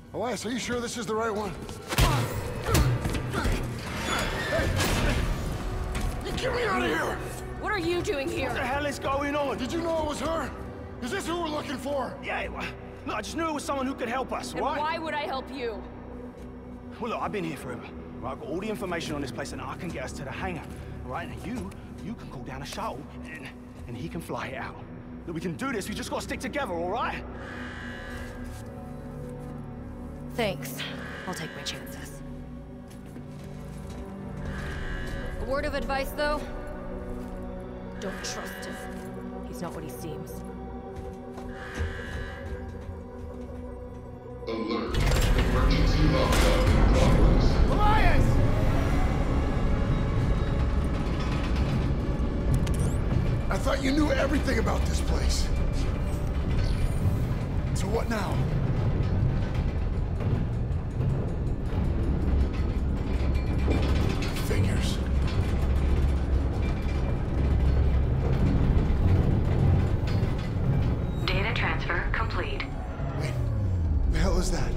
Elias, are you sure this is the right one? Hey! Get me out of here! What are you doing here? What the hell is going on? Did you know it was her? Is this who we're looking for? Yeah, look, I just knew it was someone who could help us, And right? why would I help you? Well, look, I've been here forever. Right? I've got all the information on this place, and I can get us to the hangar. Right? And you can call down a shuttle, and he can fly it out. Look, we can do this. We just got to stick together, all right? Thanks. I'll take my chances. A word of advice, though? Don't trust him. He's not what he seems. Alert. Emergency lockdown in progress. Elias! I thought you knew everything about this place. So what now? Figures. Data transfer complete. Wait, the hell is that?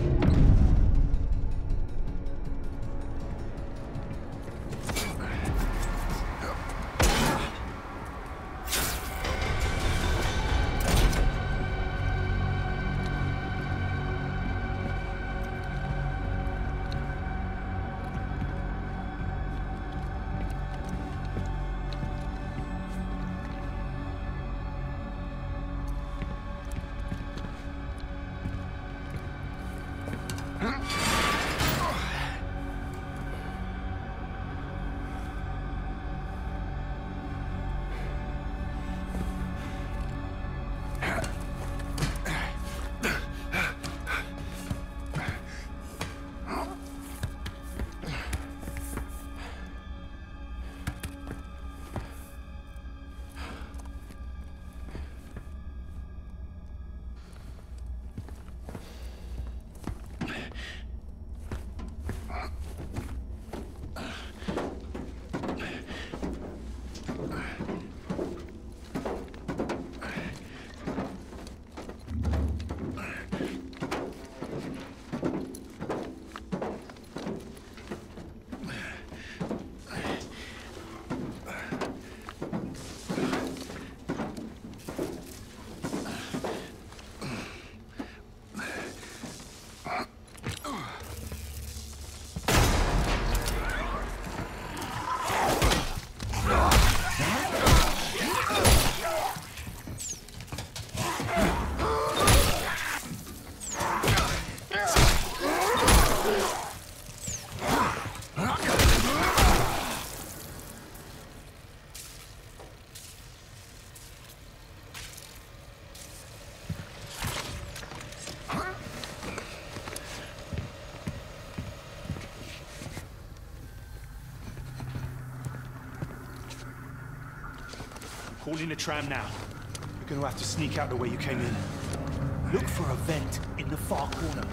Calling the tram now. You're gonna have to sneak out the way you came in. Look for a vent in the far corner.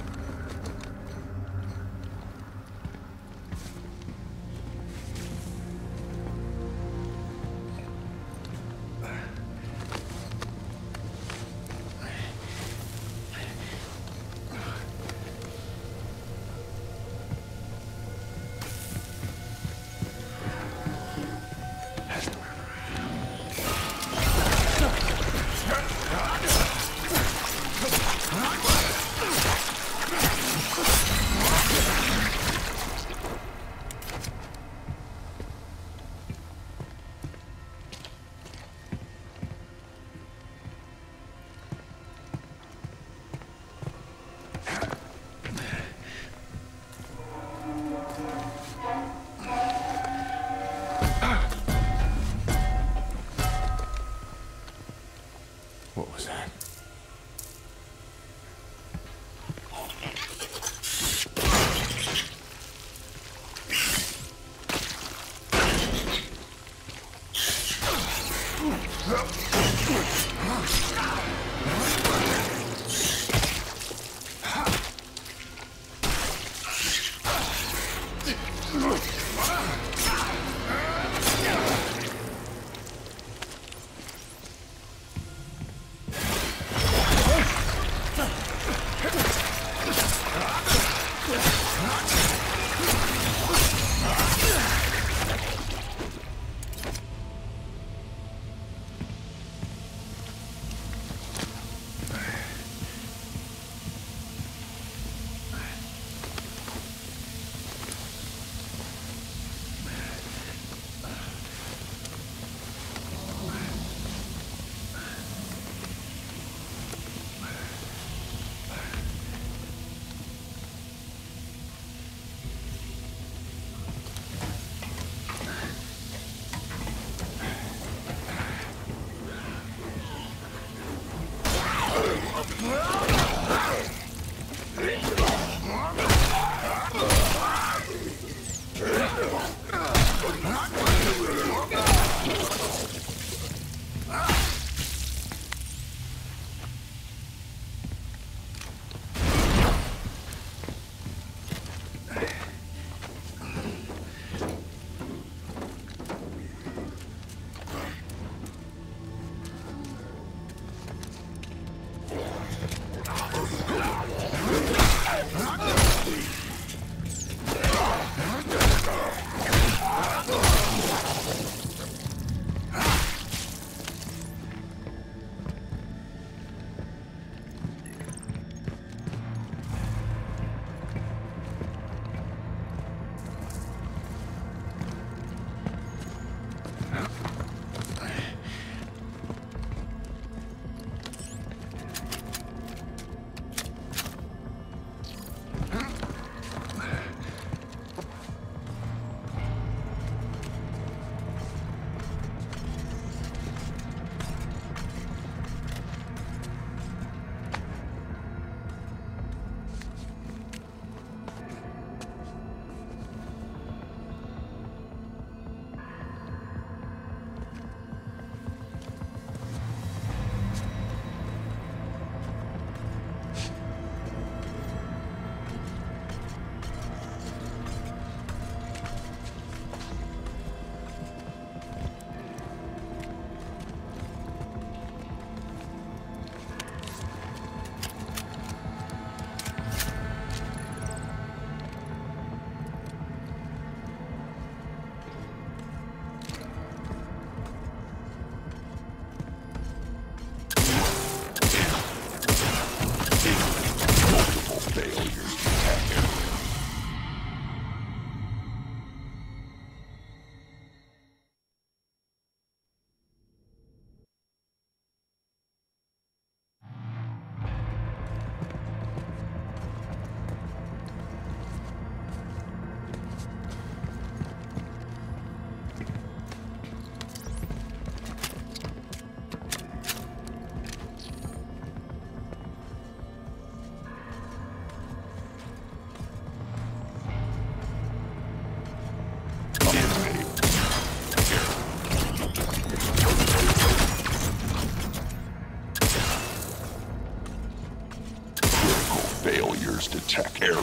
Failures detect error.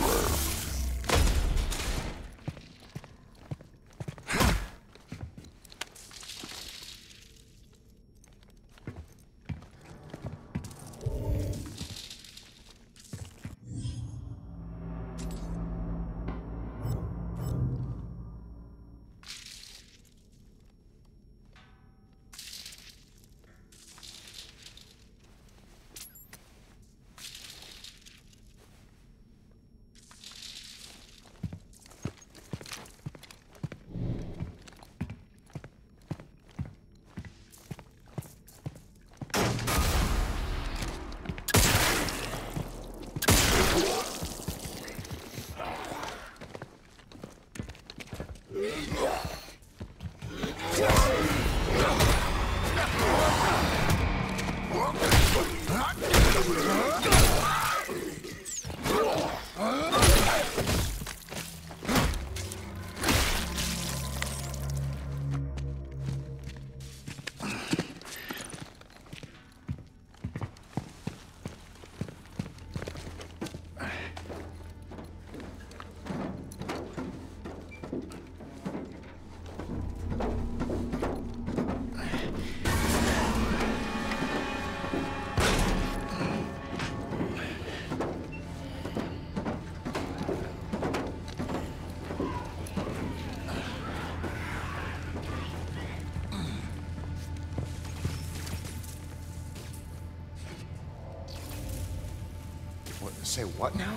Say what now?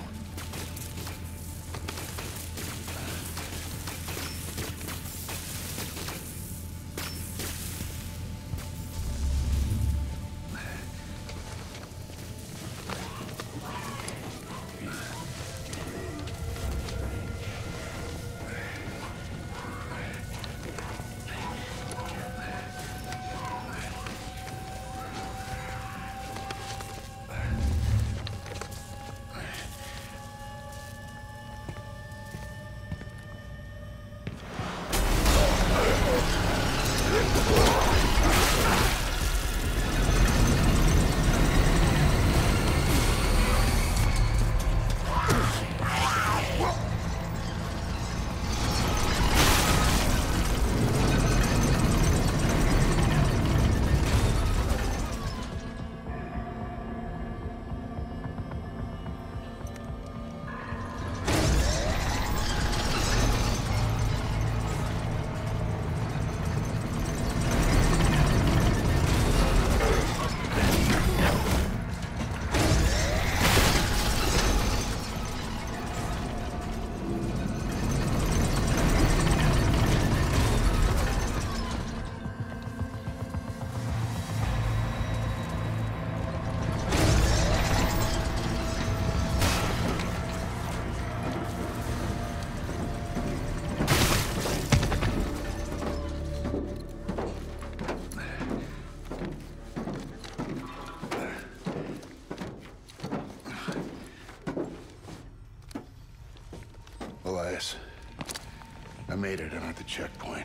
Elias. I made it. I'm at the checkpoint.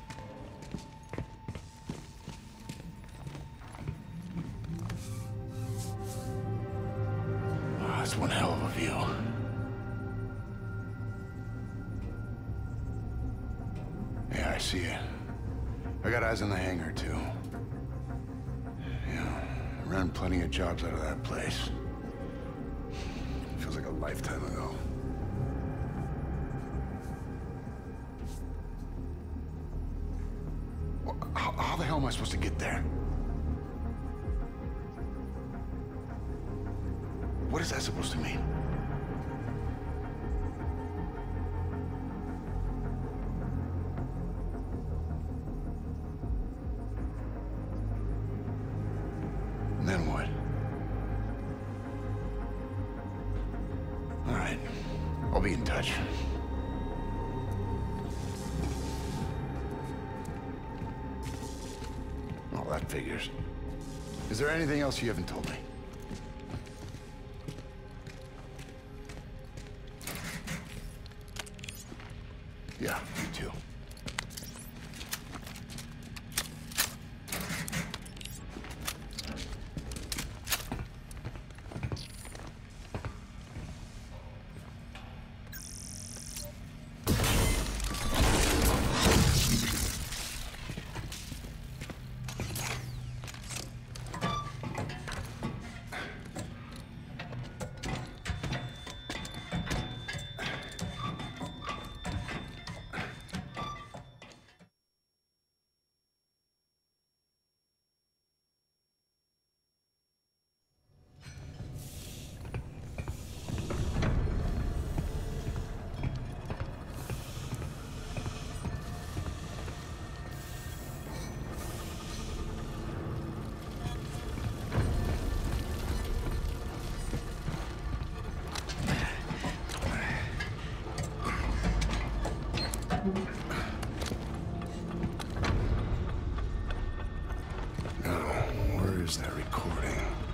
Oh, that's one hell of a view. Yeah, I see it. I got eyes on the hangar, too. Yeah, I ran plenty of jobs out of that place. Feels like a lifetime ago. How the hell am I supposed to get there? What is that supposed to mean? And then what? All right. I'll be in touch. Oh, that figures. Is there anything else you haven't told me? Yeah, you too. Where's that recording?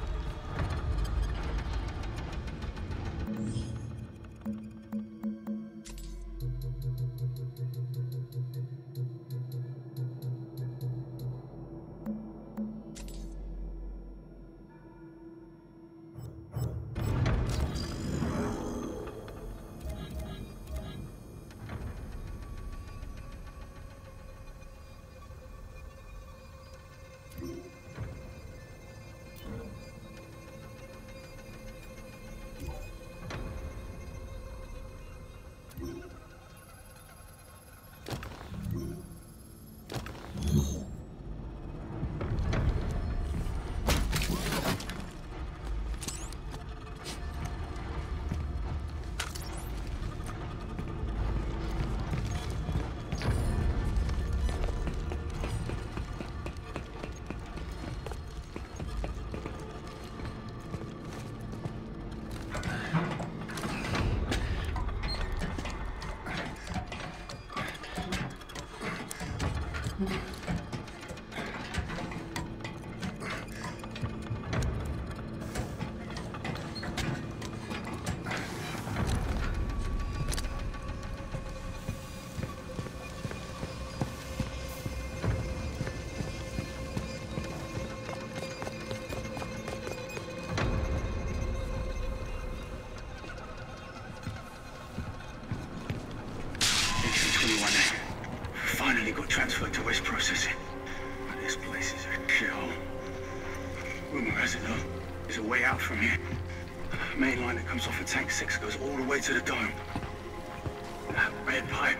Finally got transferred to West Processing. This place is a shithole. Rumor has it though, there's a way out from here. The main line that comes off of Tank 6 goes all the way to the dome. That red pipe.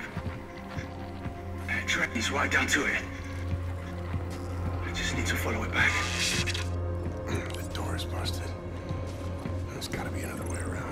And it drains right down to it. I just need to follow it back. The door is busted. There's gotta be another way around.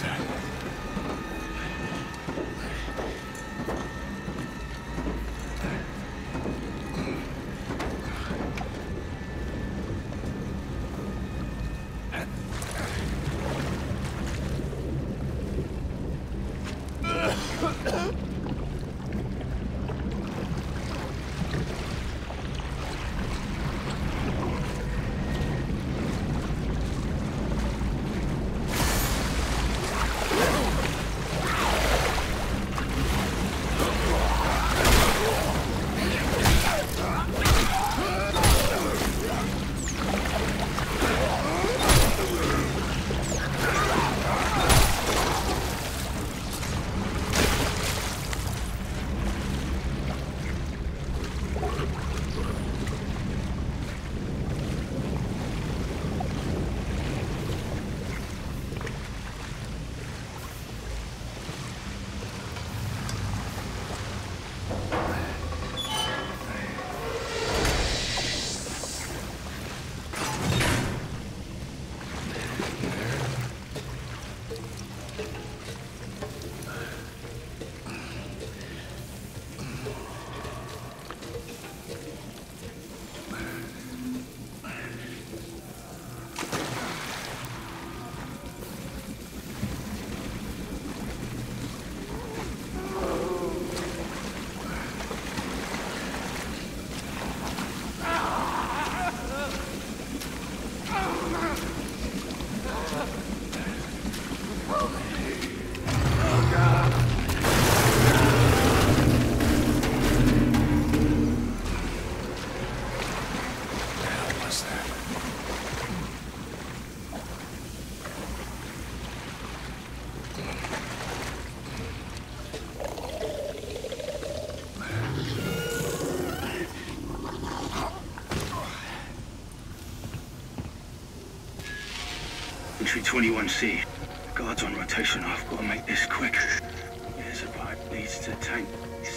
Entry 21C. Guards on rotation. I've got to make this quick. There's a pipe leads to tank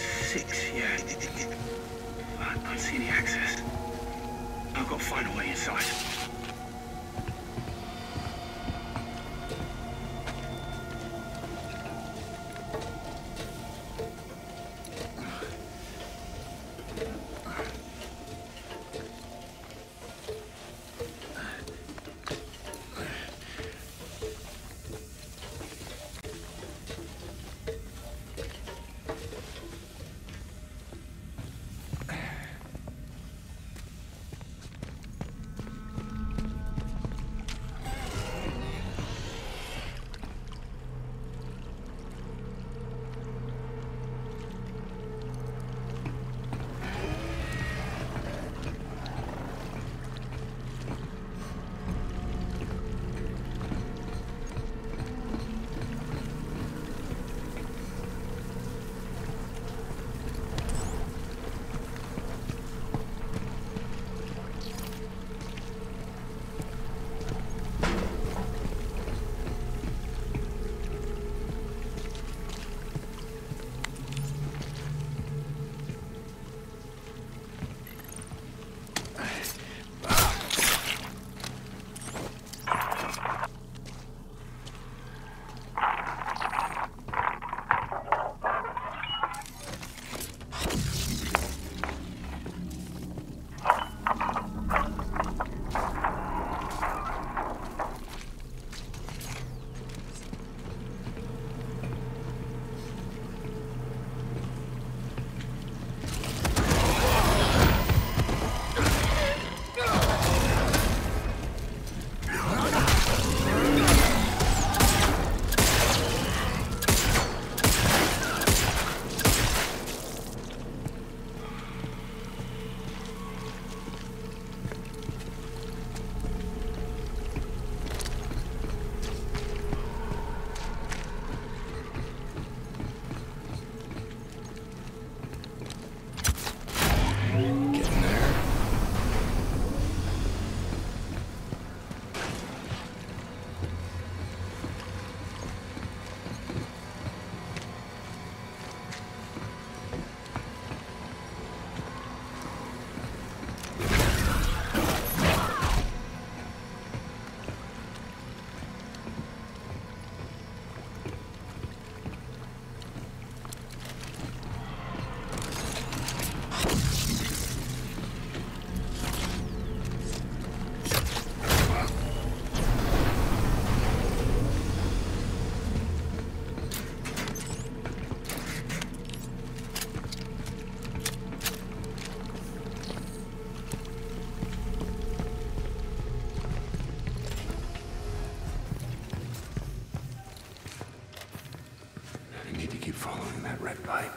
6, yeah. I can't see any access. I've got to find a way inside. keep following that red pipe.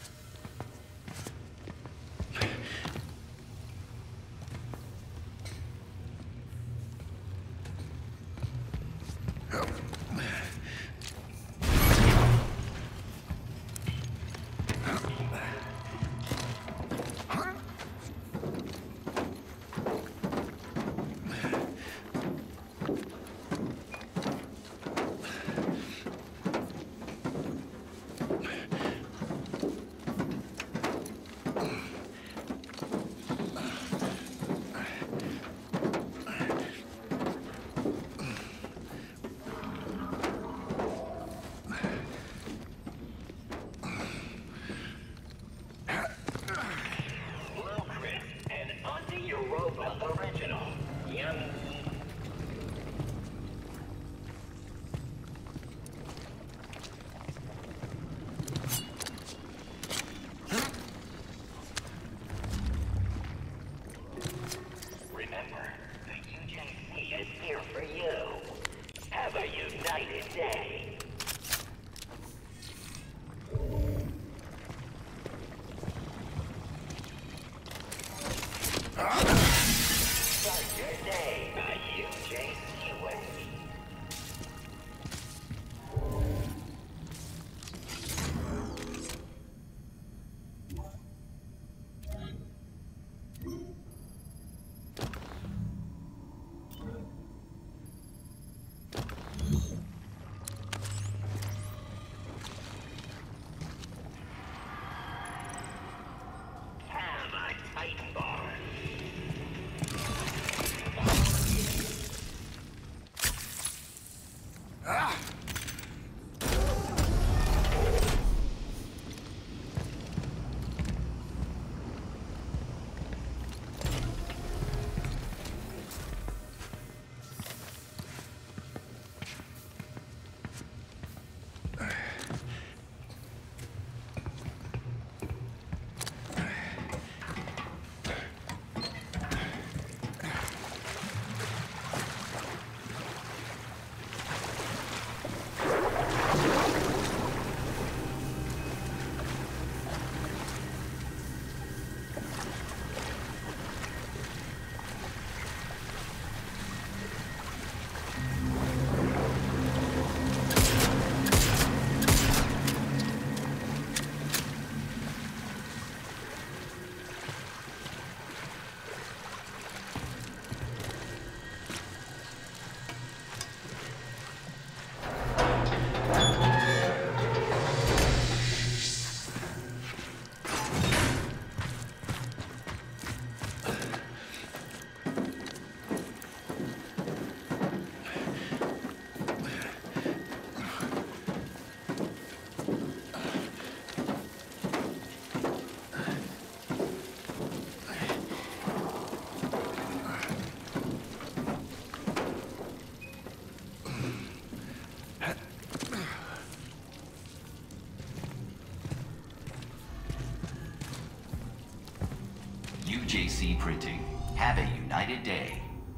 UJC Printing. Have a united day.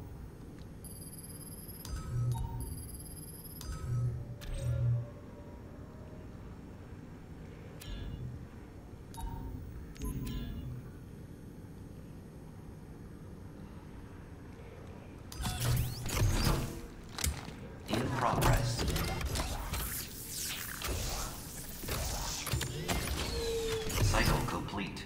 In progress. Cycle complete.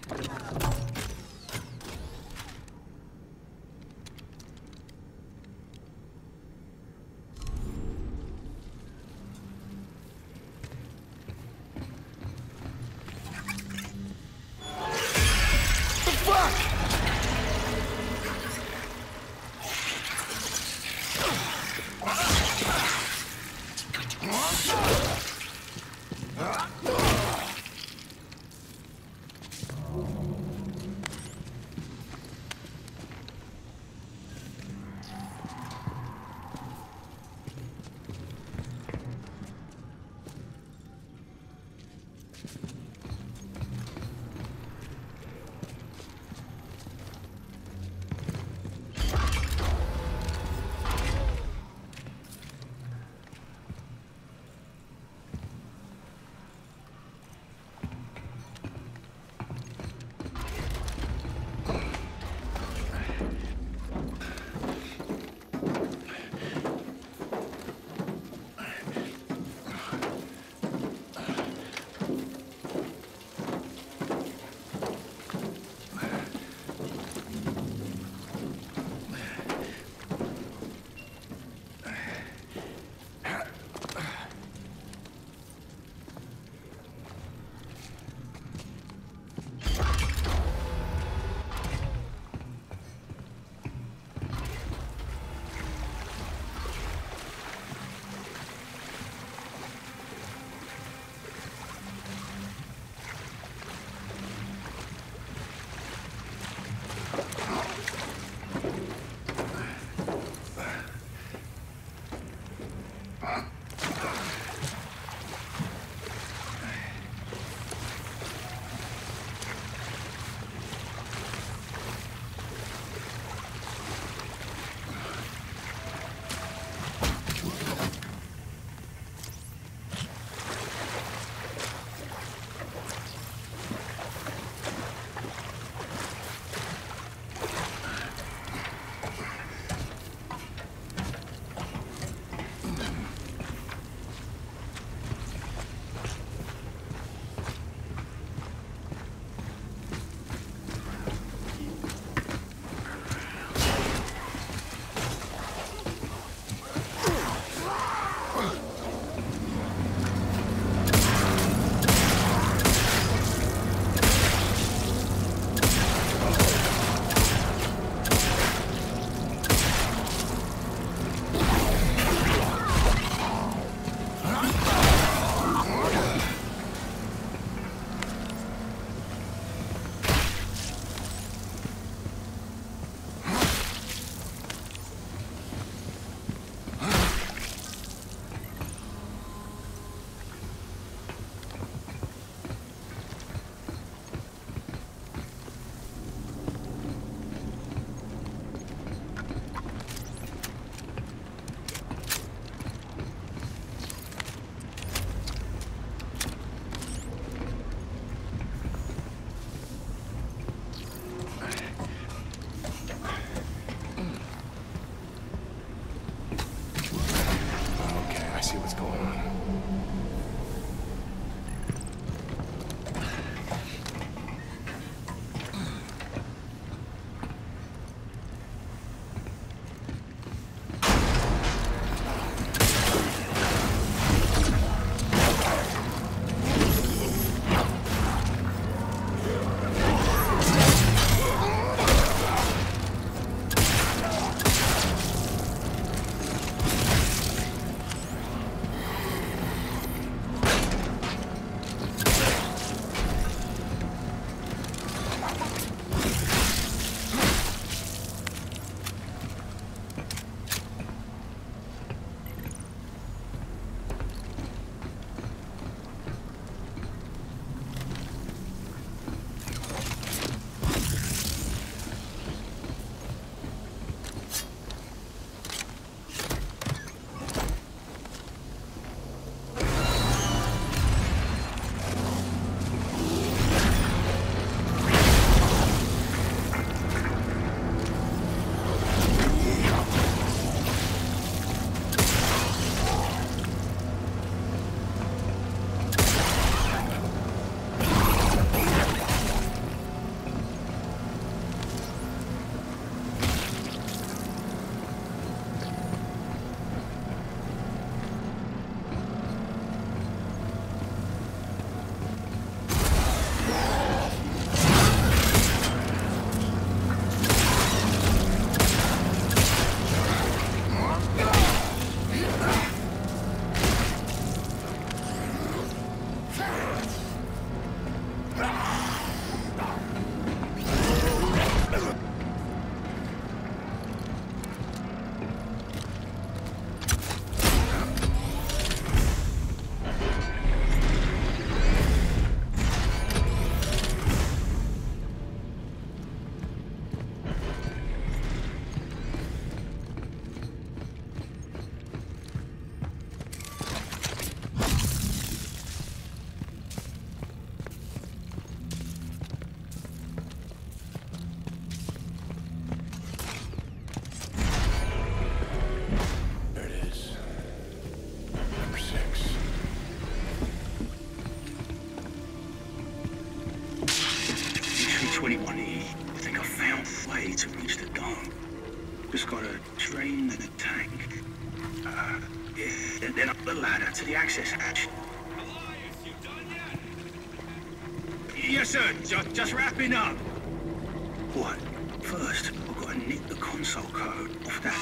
Just gotta drain the tank. Yeah, and then up the ladder to the access hatch. Elias, you done yet? Yes, sir. Just wrapping up. What? First, I've got to nick the console code off that.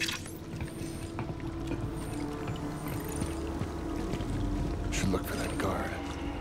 Should look for that guard.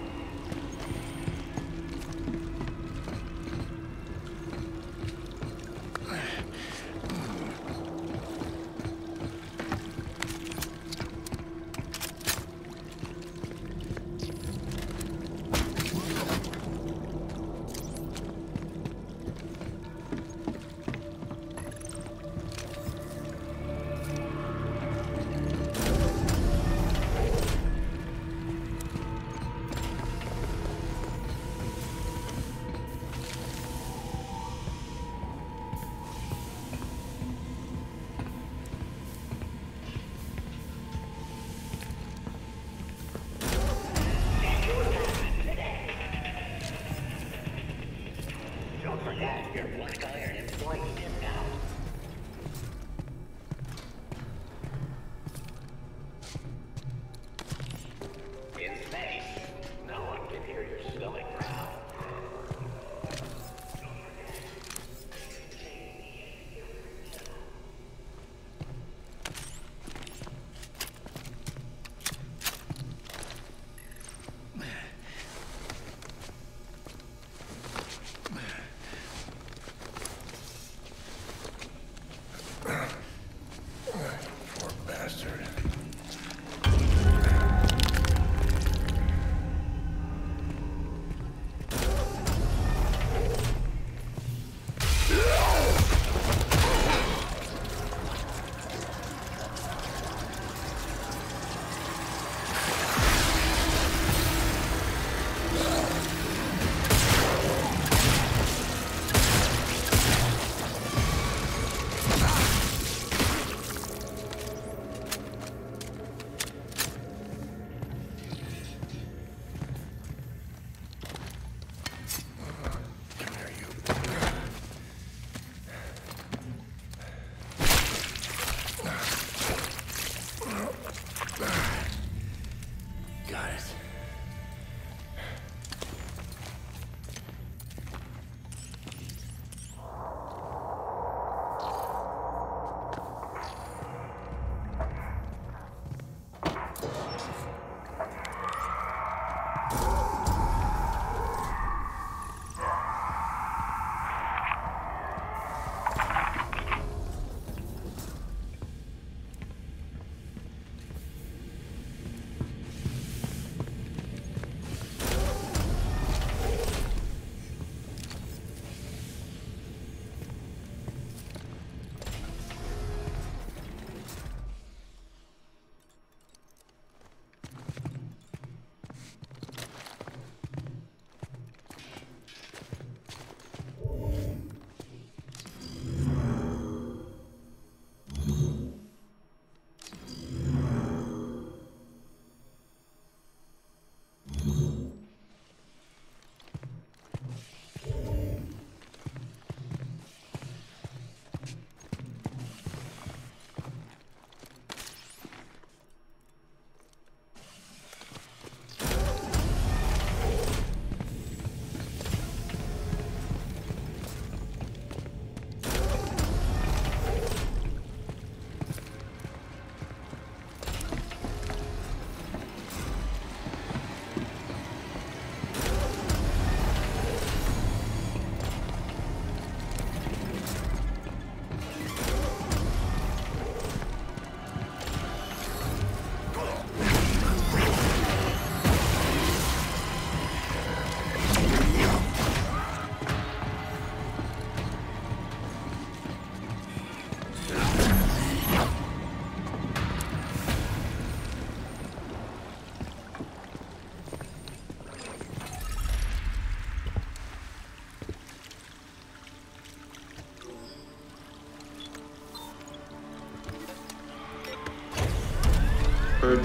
Purge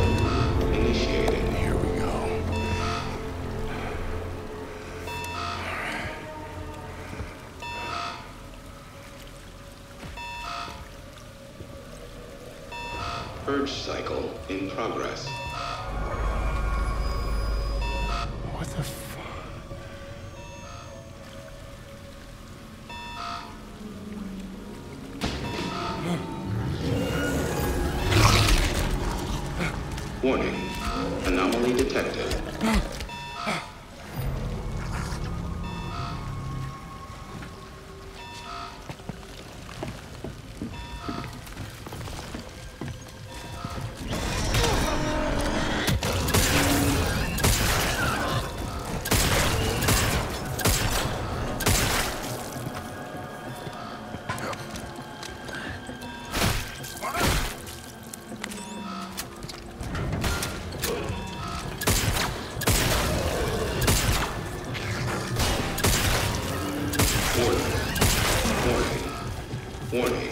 cycle initiated. Here we go. Purge cycle in progress. What the fuck? Warning. Anomaly detected. Warning.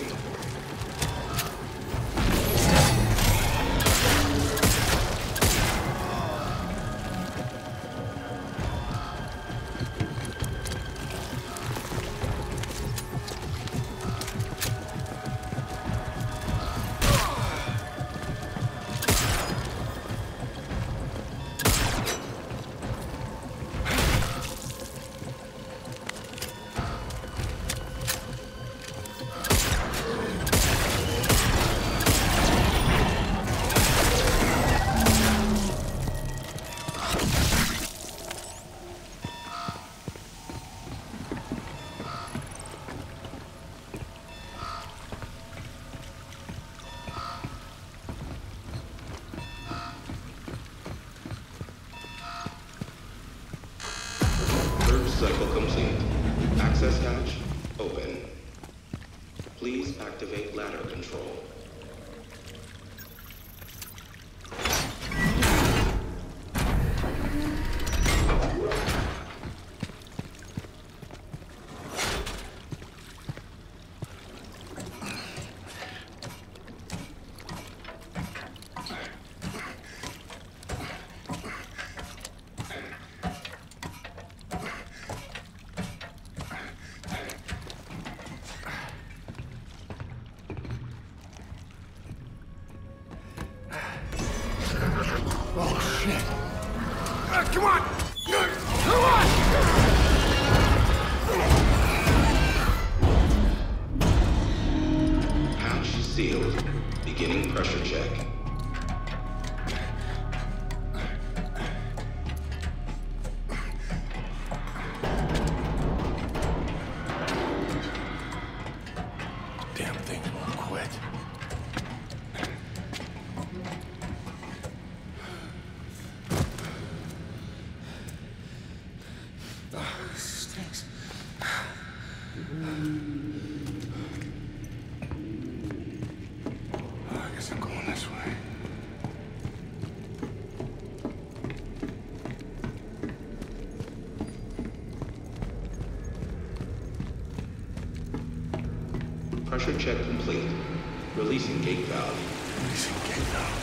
Cycle complete. Access hatch open. Please activate ladder control. Oh, shit. Come on! Come on! Hatch sealed. Beginning pressure check. Damn thing won't quit. Stinks. I guess I'm going this way. Pressure check complete. Releasing gate valve. Releasing gate valve.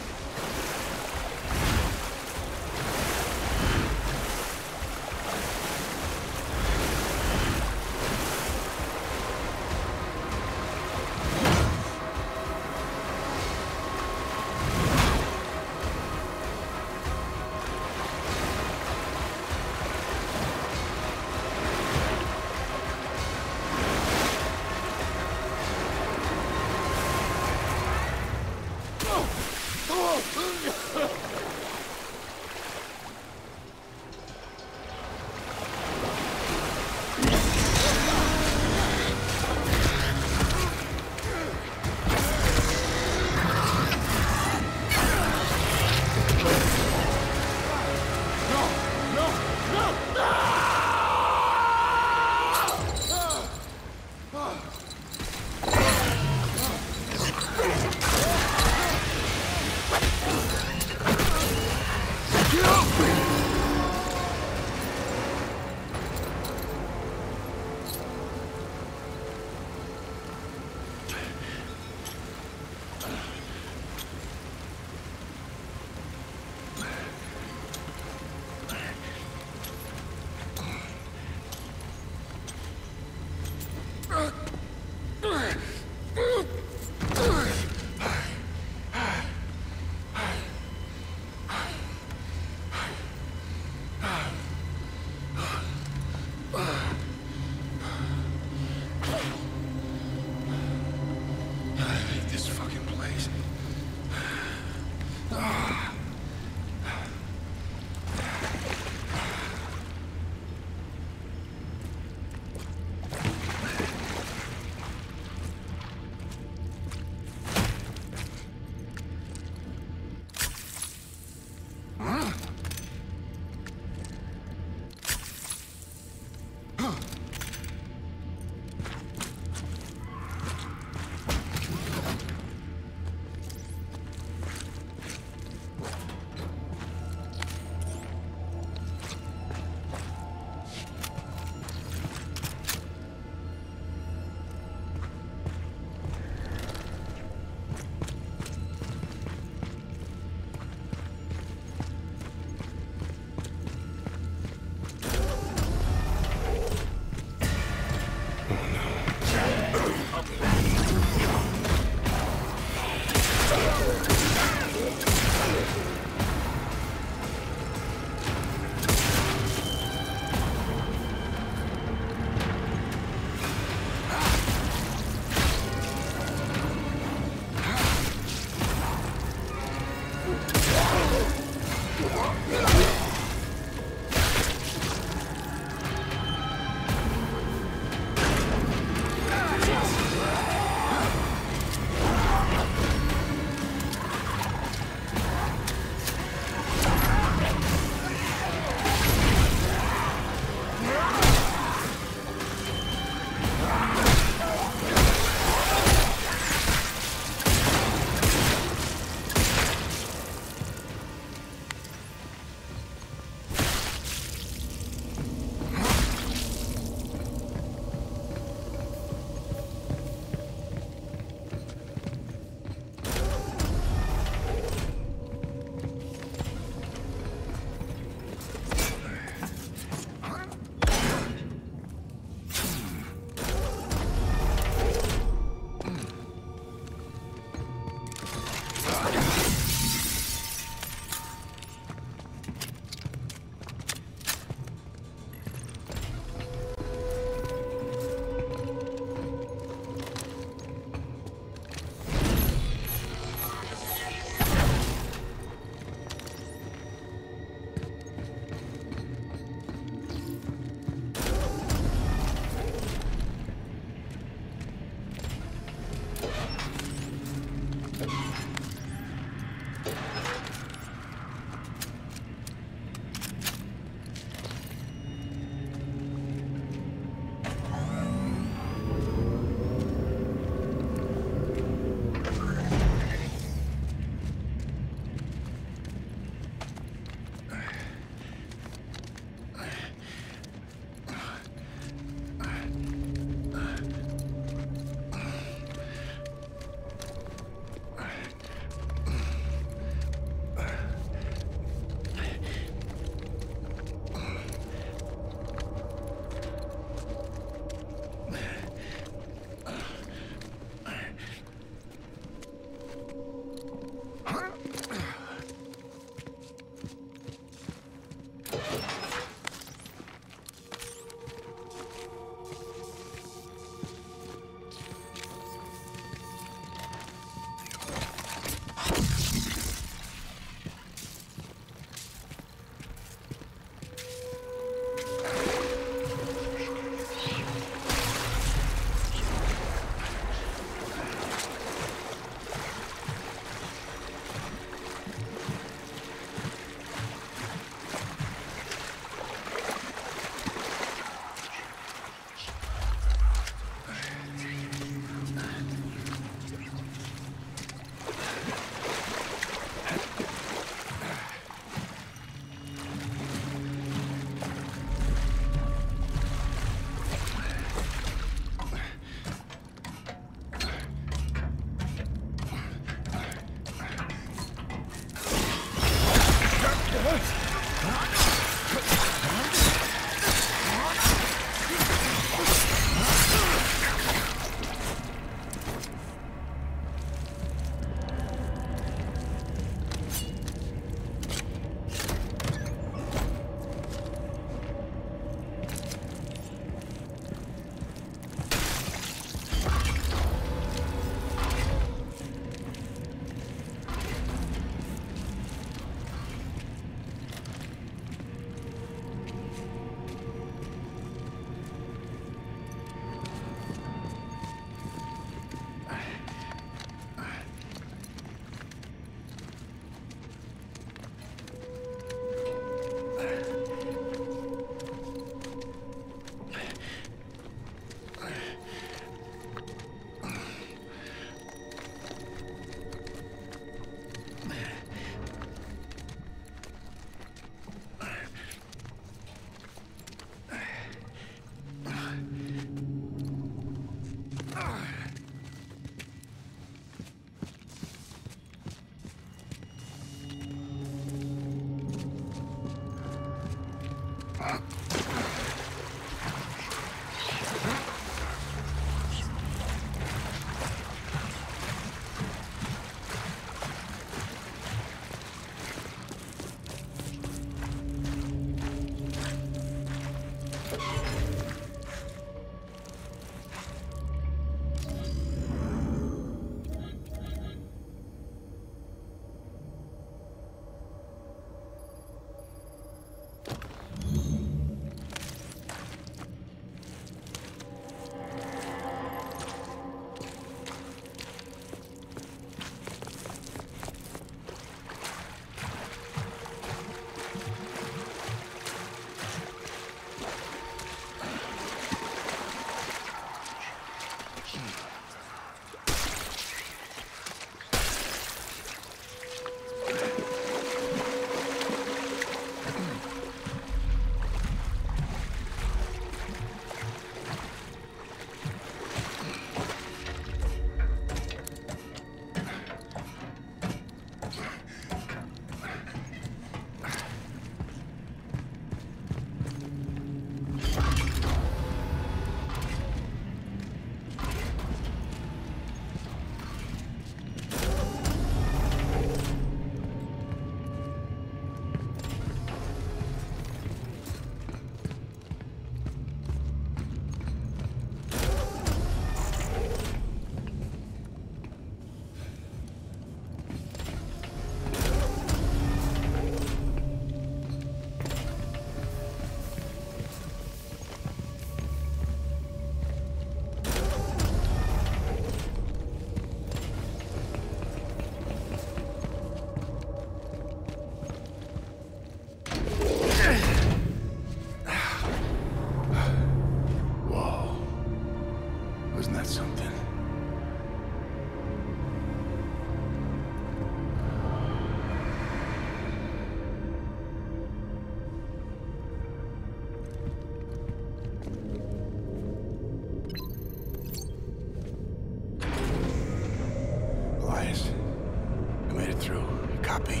Copy.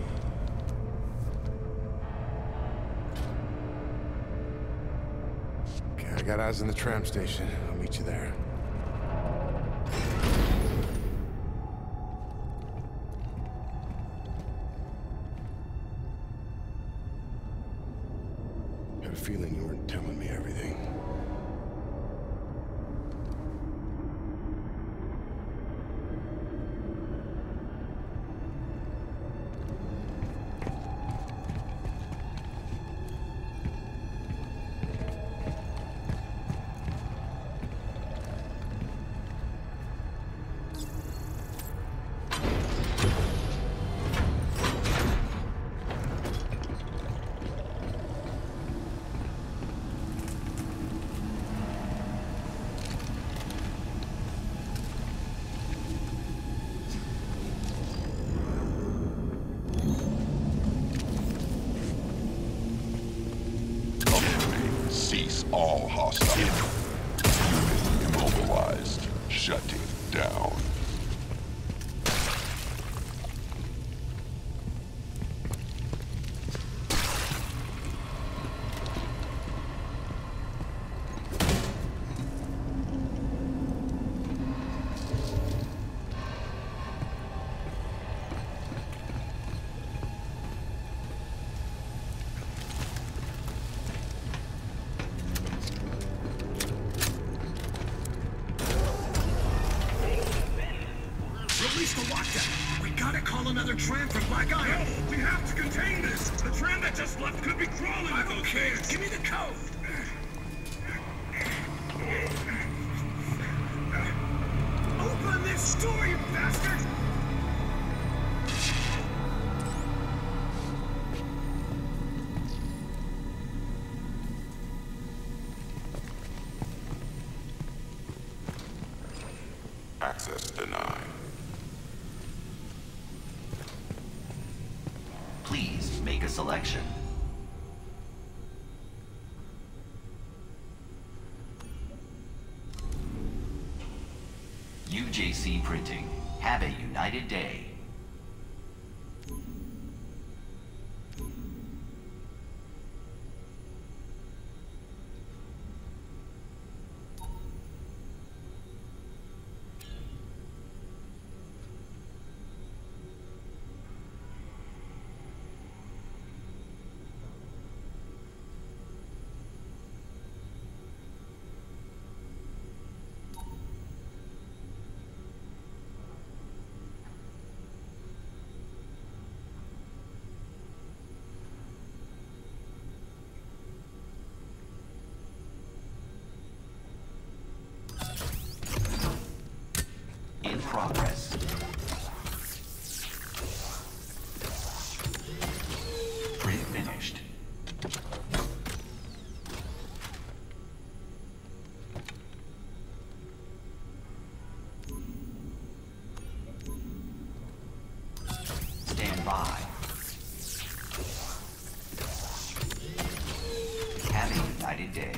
Okay, I got eyes on the tram station. I'll meet you there. I had a feeling you weren't telling me everything. Cease all hostile. Unit immobilized. Shutting down. Release the lockdown. We gotta call another tram for Black Iron. No, we have to contain this. The tram that just left could be crawling I with don't those care. things. Give me the code. Open this door, you bastard! Access denied. Please make a selection. UJC Printing. Have a united day. In progress. Print finished. Stand by. Have a united day.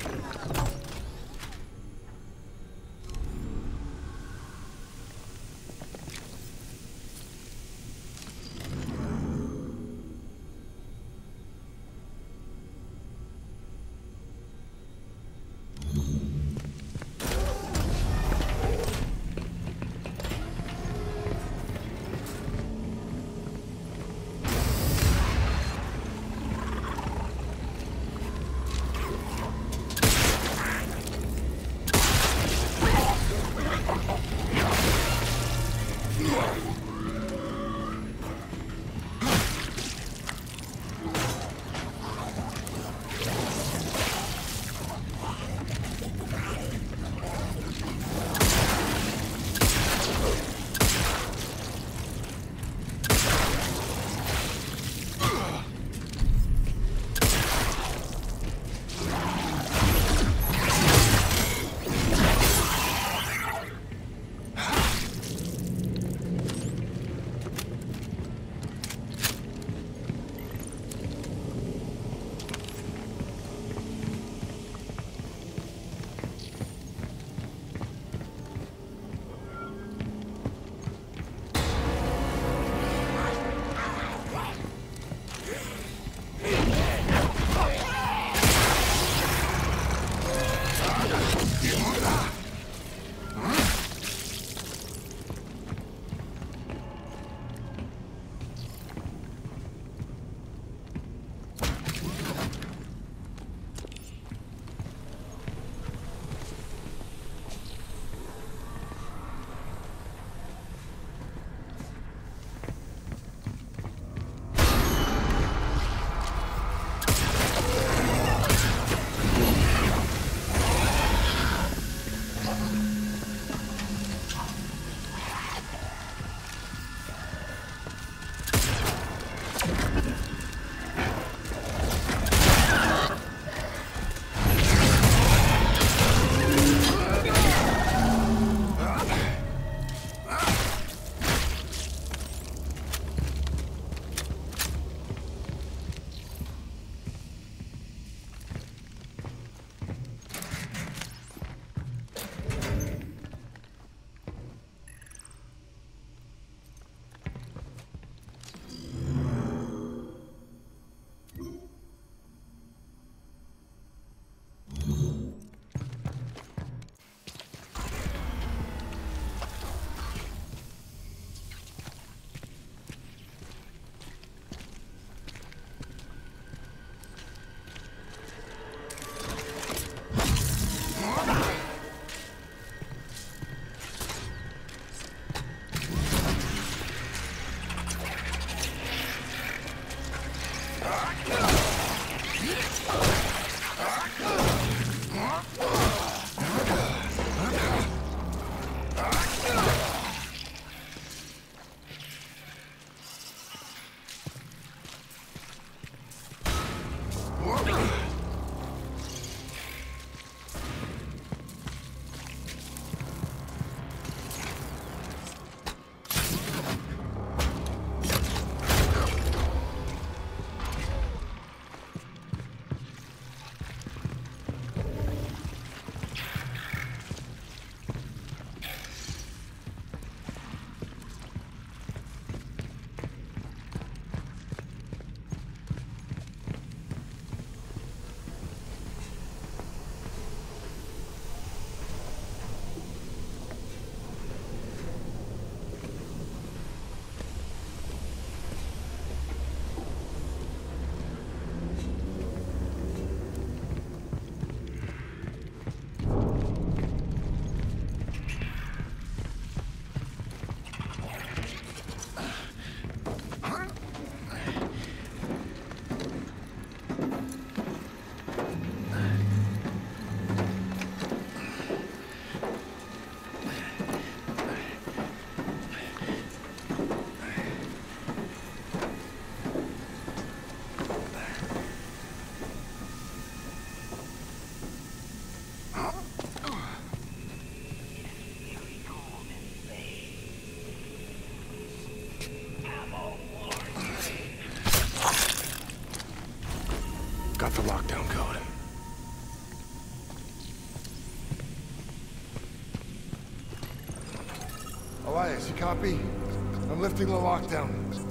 Elias, you copy? I'm lifting the lockdown.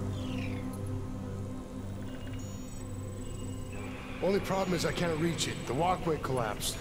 Only problem is I can't reach it. The walkway collapsed.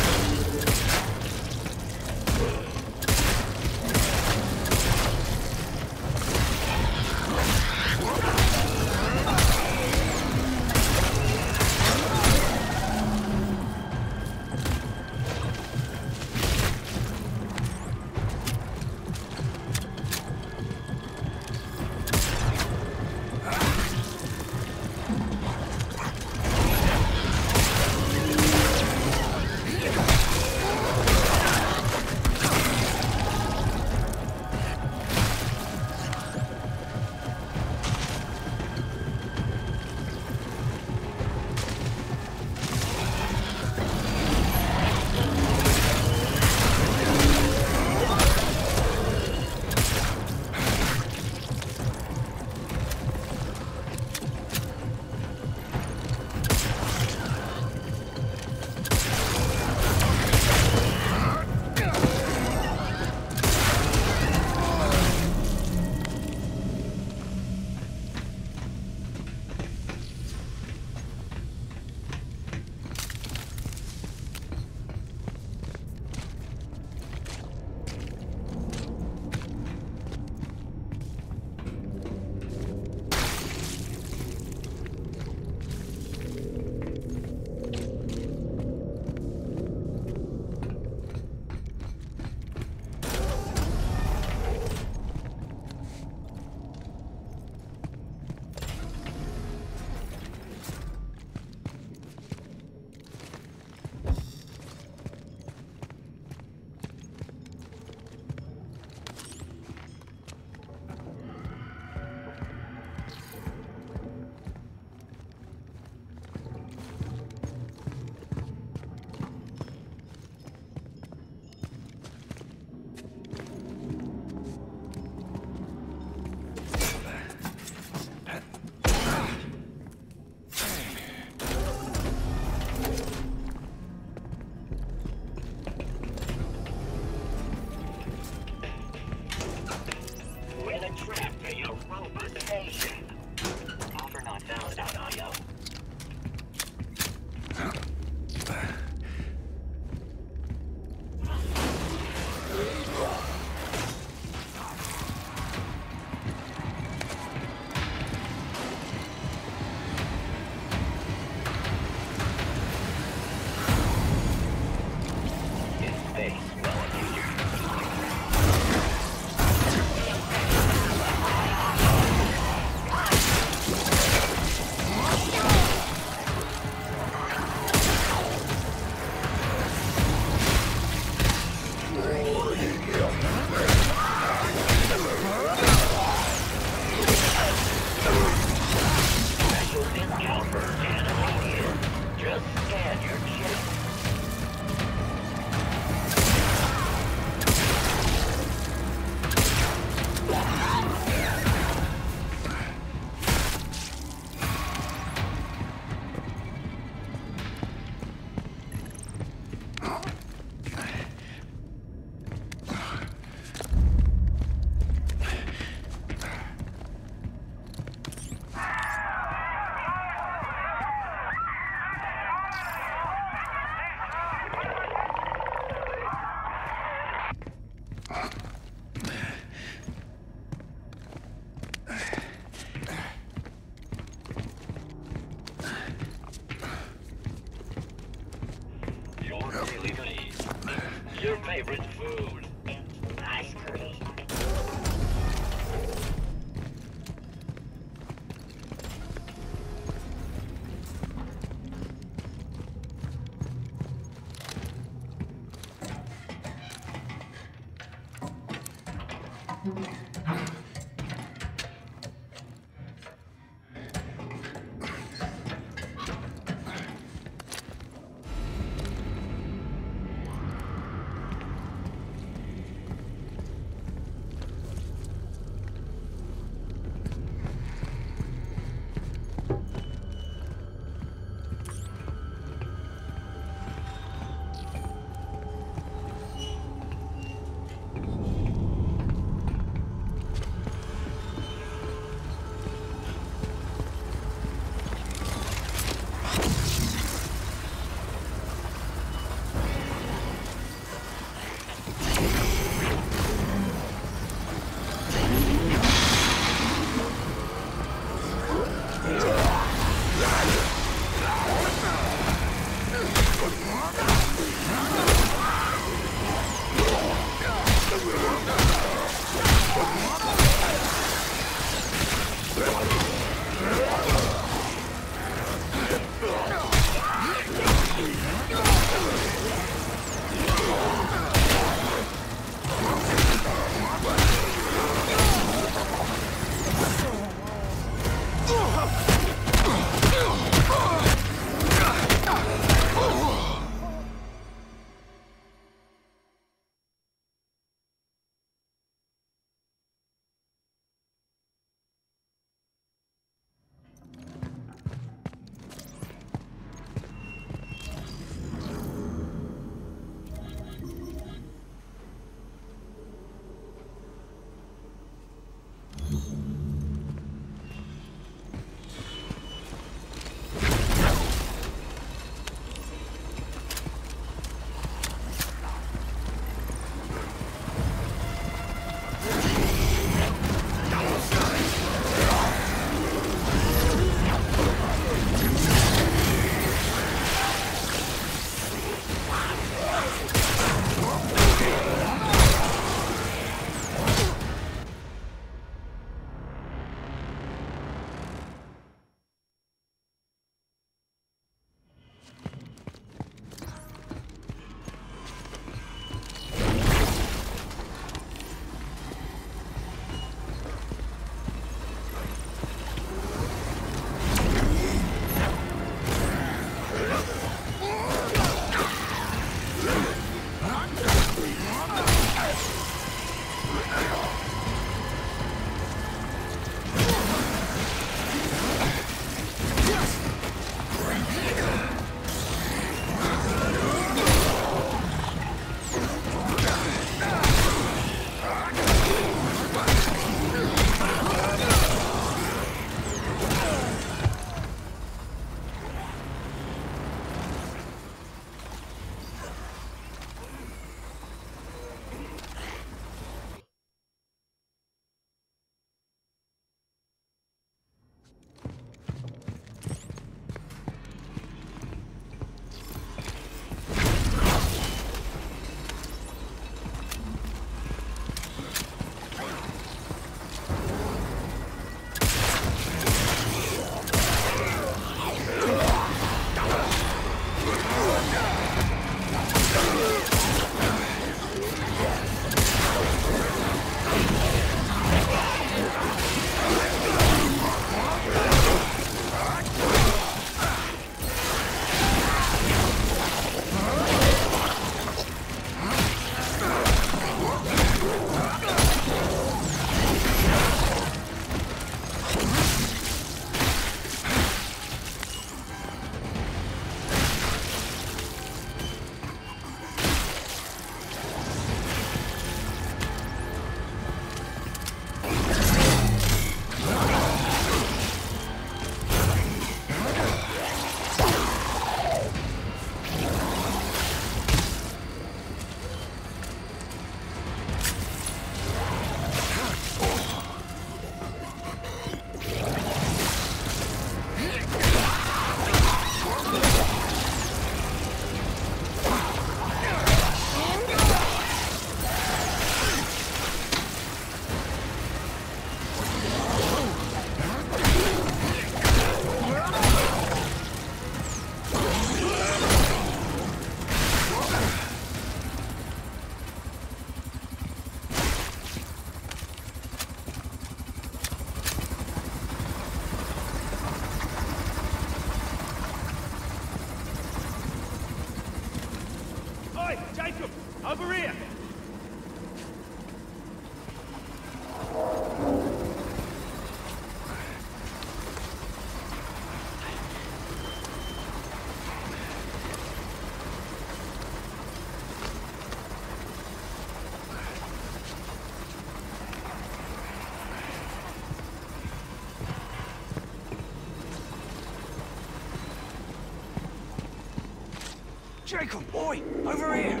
Jacob, boy, over here.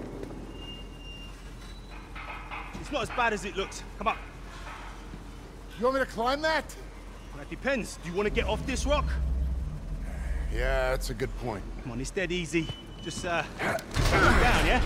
It's not as bad as it looks. Come on. You want me to climb that? That depends. Do you want to get off this rock? Yeah, that's a good point. Come on, it's dead easy. Just, down, yeah?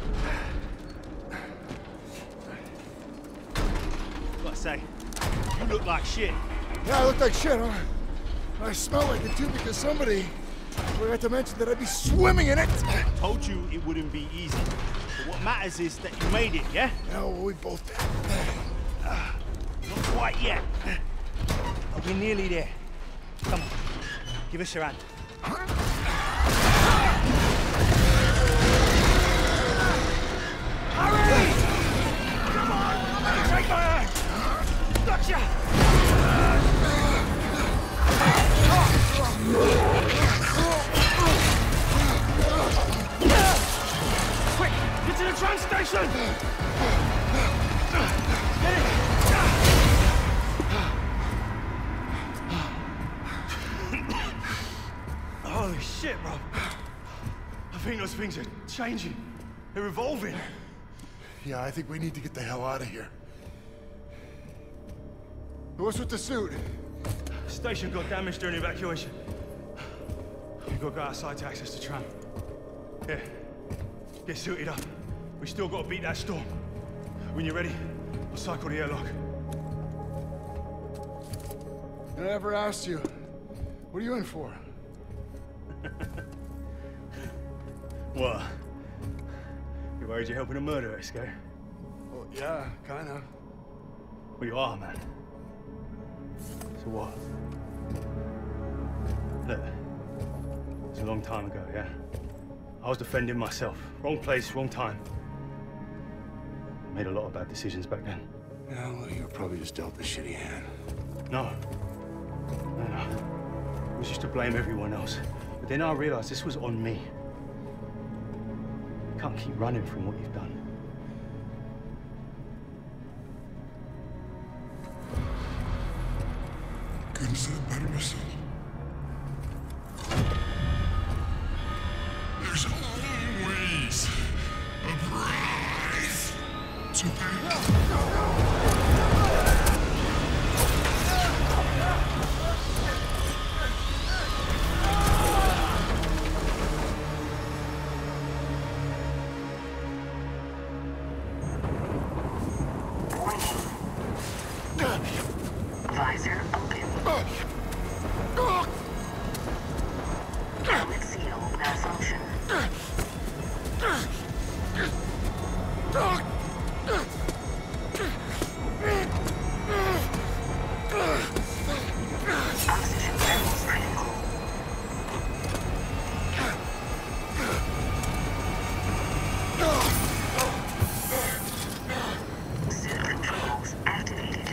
What I say? You look like shit. Yeah, I look like shit, huh? I smell like it too because somebody forgot to mention that I'd be swimming in it. I told you it wouldn't be easy. But what matters is that you made it, yeah? Yeah, well, we both did. Not quite yet. But we're nearly there. Come on, give us your hand. Hurry! Come on! Take my hand! Gotcha! Quick! Get to the train station! Get it! Holy shit, bro. I think those things are changing. They're evolving. Yeah, I think we need to get the hell out of here. What's with the suit? The station got damaged during evacuation. We've got to go outside to access the tram. Yeah. Get suited up. We still got to beat that storm. When you're ready, we'll cycle the airlock. I never asked you. What are you in for? What? You worried you're helping a murderer escape? Well, yeah, kinda. Well, you are, man. So what? Look, it's a long time ago, yeah? I was defending myself. Wrong place, wrong time. Made a lot of bad decisions back then. Yeah, well, you were probably just dealt a shitty hand. No. I was used to blame everyone else. But then I realized this was on me. You can't keep running from what you've done. Couldn't say it better myself. There's always a prize to pay. Visor open. Helmet seal malfunction. Oxygen levels critical. Suit controls activated.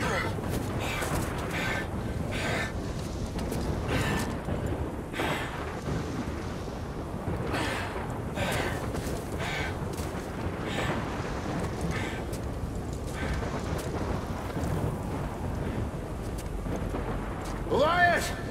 Elias!